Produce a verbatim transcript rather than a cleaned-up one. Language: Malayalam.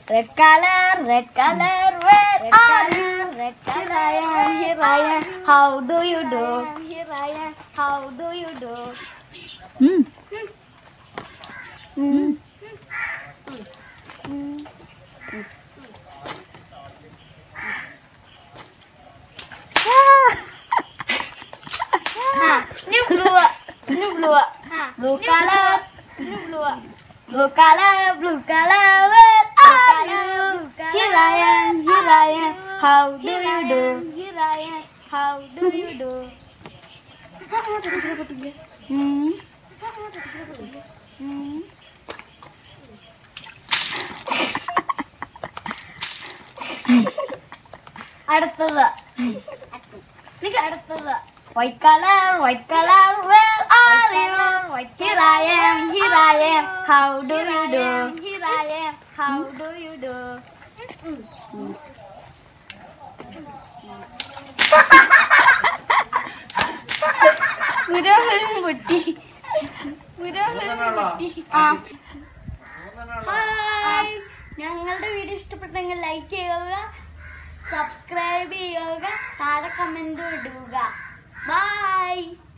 Red color, red color, where are you? Red color, here I am, here I am. How do you do? Here I am, how do you do? Hmm. Hmm. New blue, new blue, blue color, new blue, blue color, blue color, where are you? Here I am, here I am. How do you do? Here I am, how do you do? Hmm. Hmm. അടുത്തത് അടുത്തത് white color, white color, where are you? Here I am, here I am. How do you do? Here I am, how do you do? പുരോഹിതൻ പൊട്ടി പുരോഹിതൻ പൊട്ടി ആ ഹായ്, ഞങ്ങളുടെ വീഡിയോ ഇഷ്ടപ്പെട്ടെങ്കിൽ ലൈക്ക് ചെയ്യുക, സബ്സ്ക്രൈബ് ചെയ്യുക, താഴെ കമന്റ് ഇടുക. ബൈ.